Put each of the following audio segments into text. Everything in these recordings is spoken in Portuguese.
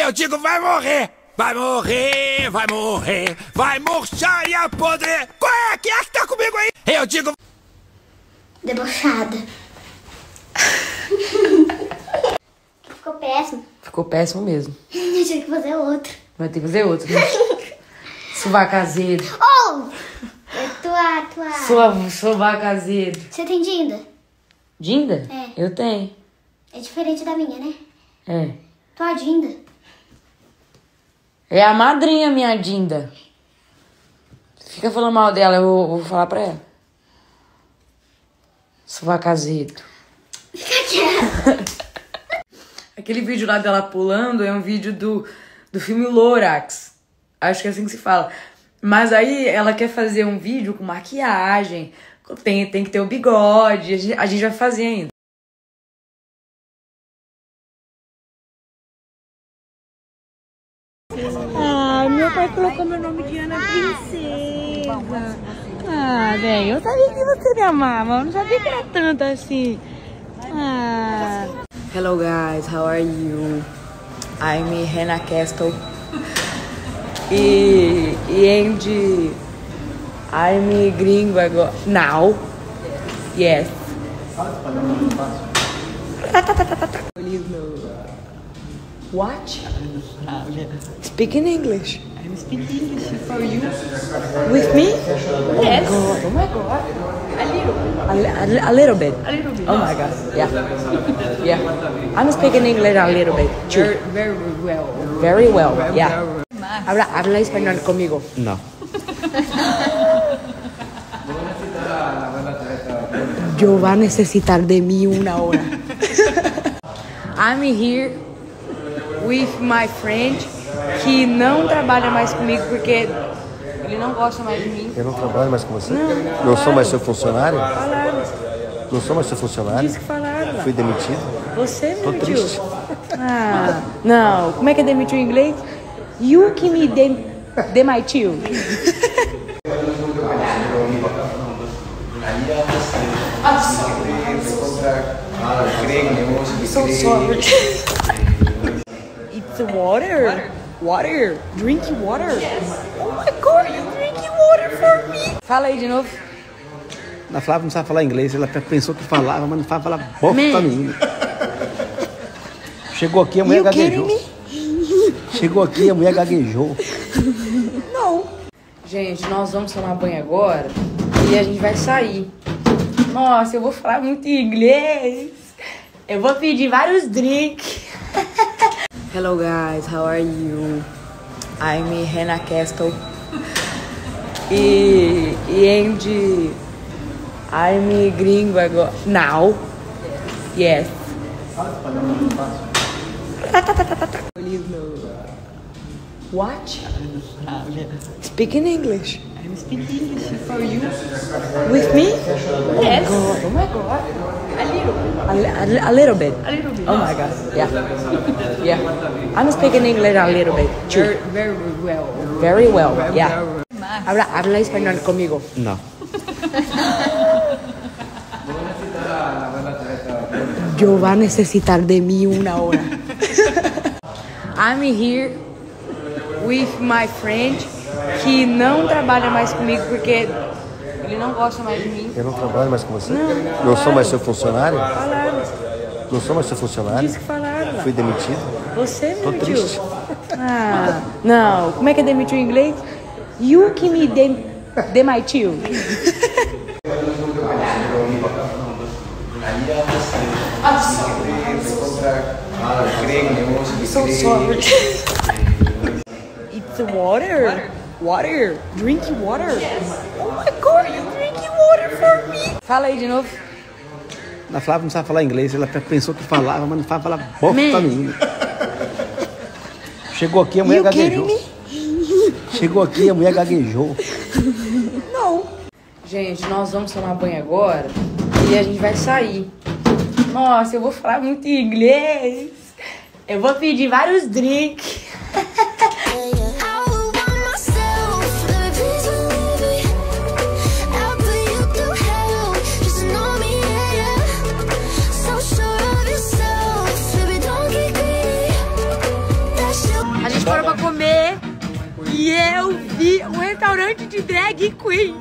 Eu digo vai morrer, vai morrer, vai morrer, vai murchar e apodrecer. Qual é? Quem é que tá comigo aí? Eu digo... Debochada. Ficou péssimo. Ficou péssimo mesmo. Eu tinha que fazer outro. Vai ter que fazer outro, né? Suvacazeiro. Oh! Suvacazeiro. Você tem Dinda? Dinda? É. Eu tenho. É diferente da minha, né? É. Tua Dinda. É a madrinha, minha Dinda. Fica falando mal dela, eu vou falar pra ela. Suvacazeiro. Fica quieto. Aquele vídeo lá dela pulando é um vídeo do filme Lorax. Acho que é assim que se fala. Mas aí ela quer fazer um vídeo com maquiagem. Tem que ter o bigode. A gente vai fazer ainda. Ah, meu pai colocou meu nome de Ana Princesa. Ah, bem, eu sabia que você me amava, eu não sabia que era tanto assim. Ah. Hello guys, how are you? I'm Hannah Castle. And I'm gringo agora. Now. Yes. What? Speak in English. I'm speaking English for you. With me? Yes. Oh my god. A little. A little bit. A little bit. Oh my god. Yeah. Yeah. I'm speaking English a little bit too. Very well. Very well. Very Yeah. well. Habla español conmigo. No. Yo va a necesitar de mí una hora. I'm here with my friend que não trabalha mais comigo porque ele não gosta mais de mim. Eu não trabalho mais com você? Não, Não sou mais seu funcionário? Falaram. Não sou mais seu funcionário? Disse que falaram. Fui demitido? Você Tô demitiu. triste. Ah, não. Como é que é demitiu em inglês? You que me demitiu. So sorry. It's water. Water. Drink water. Oh my god, you drinking water for me. Fala aí de novo. A Flávia não sabe falar inglês, ela pensou que falava, mas não sabe falar bosta nenhuma. Chegou aqui, a mulher You gaguejou. kidding me? Chegou aqui, a mulher gaguejou. Não. Gente, nós vamos tomar banho agora e a gente vai sair. Nossa, eu vou falar muito inglês. Eu vou pedir vários drinks. Hello guys, how are you? I'm Hannah Castle. And I'm gringo agora. Now. Yes. What? Speak in English. I'm speaking English for you. With me? Yes. Oh my god. A little. A little bit. A little bit. Oh my god. Yeah. Yeah. I'm speaking English a little bit too. Very well. Very well. Very Yeah. well. Habla español conmigo. Não. Yo va a necesitar de mí una hora. I'm here with my friend que não trabalha mais comigo porque ele não gosta mais de mim. Eu não trabalho mais com você? Não, Não sou mais seu funcionário? Falaram. Não sou mais seu funcionário? Disse que falaram. Fui demitido? Você Tô demitiu. triste. Ah, não. Como é que é demitiu em inglês? You que me demitiu. So sorry. It's water. Water. Drink water. Oh my god, you drinking water for me. Fala aí de novo. A Flávia não sabe falar inglês, ela pensou que falava, mas não sabe falar bosta nenhuma. Chegou aqui, a mulher You kidding gaguejou. me? Chegou aqui, a mulher gaguejou. Não. Gente, nós vamos tomar banho agora e a gente vai sair. Nossa, eu vou falar muito inglês. Eu vou pedir vários drinks. E eu vi um restaurante de drag queen.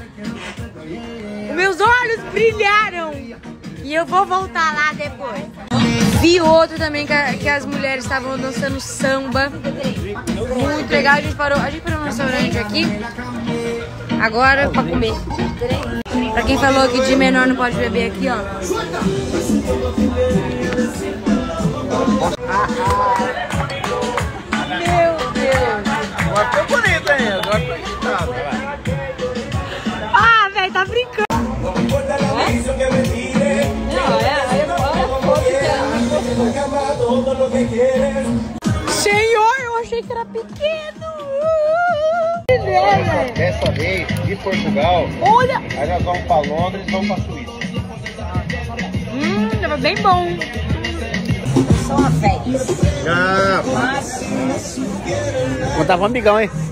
Os meus olhos brilharam. E eu vou voltar lá depois. Vi outro também que as mulheres estavam dançando samba. Muito legal. A gente parou no restaurante aqui. Agora pra comer. Pra quem falou que de menor não pode beber aqui, ó. Meu Deus. Agora ficou bonito, hein? Agora ficou agitado. Ah, velho, tá brincando. Senhor, eu achei que era pequeno. Dessa vez, de Portugal, Olha. aí nós vamos pra Londres e vamos pra Suíça. Tava bem bom. Só uma fé. Ah, vou dar um amigão, hein?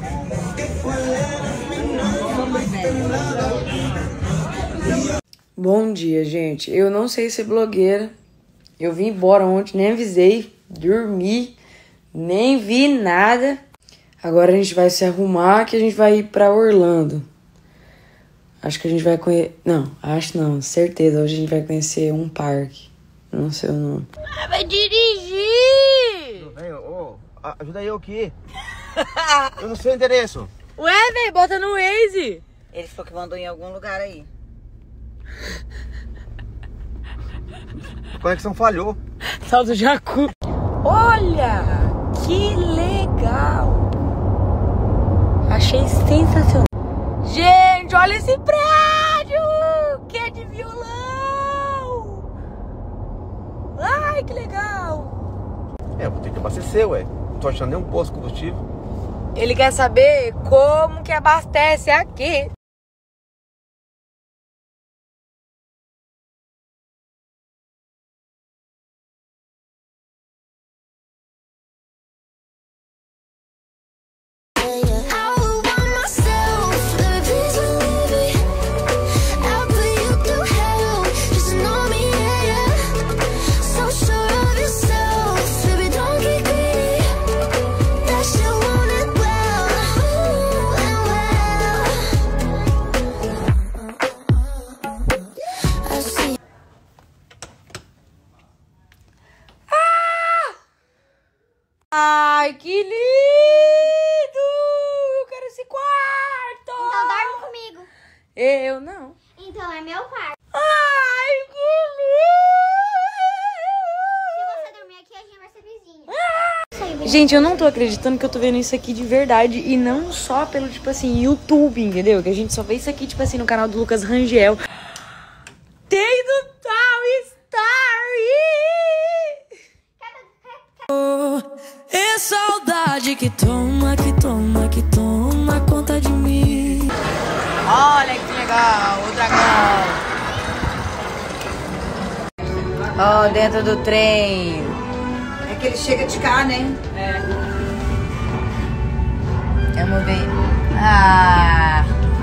Bom dia, gente. Eu não sei ser blogueira. Eu vim embora ontem, nem avisei. Dormi, nem vi nada. Agora a gente vai se arrumar que a gente vai ir pra Orlando. Acho que a gente vai conhecer... Não, acho não, certeza. Hoje a gente vai conhecer um parque. Não sei o nome. Vai dirigir! Tudo bem? Ô, ajuda eu aqui. Eu não sei o endereço. Ué, velho, bota no Waze. Ele falou que mandou em algum lugar aí. A conexão falhou. Tal do Jacu. Olha, que legal. Achei sensacional. Gente, olha esse prédio, que é de violão. Ai, que legal. É, vou ter que abastecer, ué. Não tô achando nem um posto de combustível. Ele quer saber como que abastece aqui. Ai, que lindo! Eu quero esse quarto! Então dorme comigo. Eu não. Então é meu quarto. Ai, que Se você dormir aqui, a gente vai ser vizinha. lindo! Gente, eu não tô acreditando que eu tô vendo isso aqui de verdade. E não só pelo, tipo assim, YouTube, entendeu? Que a gente só vê isso aqui, tipo assim, no canal do Lucas Rangel. Tem do Tal Story! É saudade que toma, que toma, que toma conta de mim. Olha que legal, o dragão. Ó, dentro do trem. É que ele chega de cá, né? É. Vamos ver. Ah.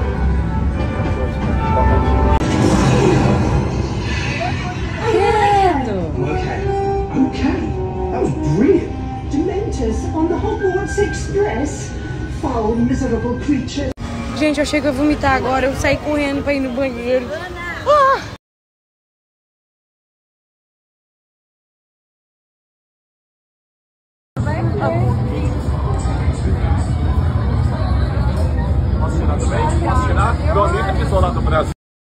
Okay, that was brilliant. Dementors on the Hogwarts Express. Foul, miserable creature. Gente, eu achei que eu ia vomitar agora. Eu saí correndo pra ir no banheiro. Ah! Posso tirar também? Posso tirar? Meu amigo aqui só lá do Brasil.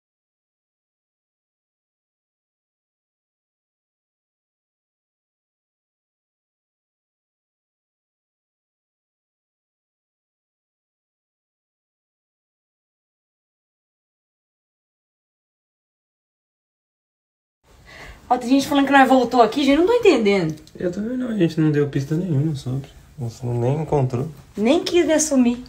Ó, tem gente falando que nós voltou aqui, gente, não tô entendendo. Eu também não, a gente não deu pista nenhuma sobre. Você nem encontrou. Nem quis me assumir.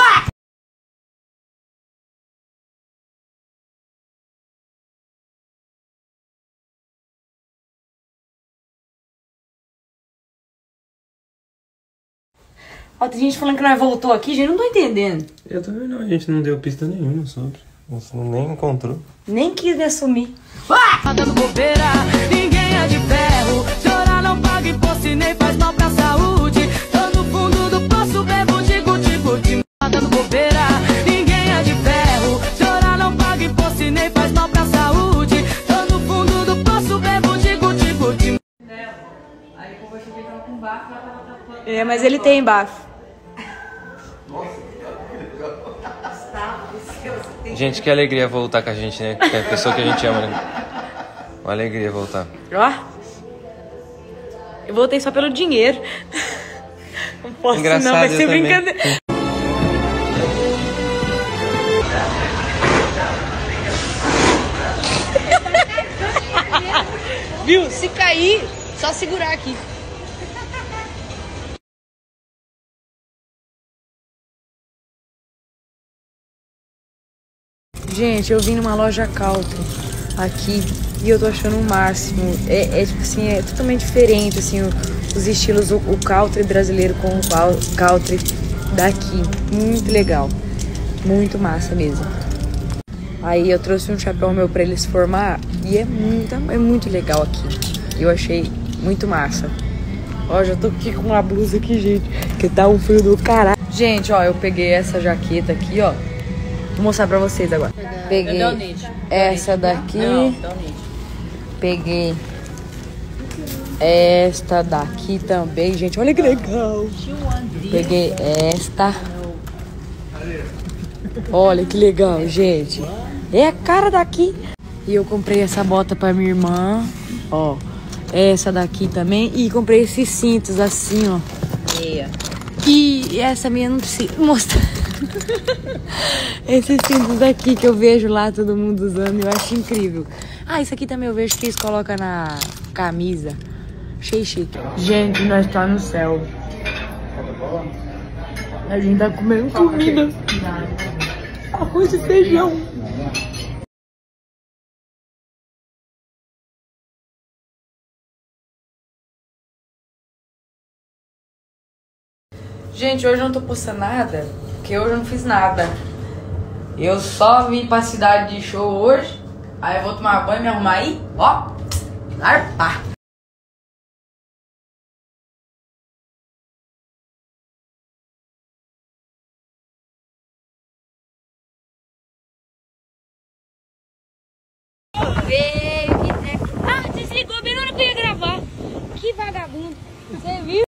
Ó, tem gente falando que nós voltou aqui, gente, não tô entendendo. Eu também não, a gente não deu pista nenhuma sobre. Você nem encontrou. Nem quis me assumir. Tá dando bobeira, ninguém é de ferro. Chorar não paga imposto e nem faz mal pra saúde. Tô no fundo do poço, bebo de guti-guti. É, mas ele tem bafo. Gente, que alegria voltar com a gente, né? Com a pessoa que a gente ama, né? Uma alegria voltar. Ó. Eu voltei só pelo dinheiro. Não posso Engraçado, não, vai ser eu também. brincadeira. Viu? Se cair, só segurar aqui. Gente, eu vim numa loja country aqui e eu tô achando o máximo. Tipo assim, é totalmente diferente, assim, os estilos, o country brasileiro com o country daqui. Muito legal. Muito massa mesmo. Aí eu trouxe um chapéu meu pra eles formar e é muito legal aqui. Eu achei muito massa. Ó, já tô aqui com uma blusa aqui, gente, que tá um frio do caralho. Gente, ó, eu peguei essa jaqueta aqui, ó. Vou mostrar pra vocês agora. Peguei essa daqui. Peguei esta daqui também, gente. Olha que legal. Peguei esta. Olha que legal, gente. É a cara daqui. E eu comprei essa bota pra minha irmã. Ó. Essa daqui também. E comprei esses cintos assim, ó. E essa minha não precisa mostrar. Esses cintos aqui que eu vejo lá todo mundo usando, eu acho incrível. Ah, isso aqui também eu vejo que eles colocam na camisa. Achei chique. Gente, nós tá no céu. A gente tá comendo comida. Arroz e feijão. Gente, hoje eu não tô postando nada, porque hoje eu não fiz nada. Eu só vim pra cidade de show hoje. Aí eu vou tomar banho, me arrumar aí, ó, larpar. Veio, que... Ah, desligou bem na hora que eu ia gravar. Que vagabundo. Você viu?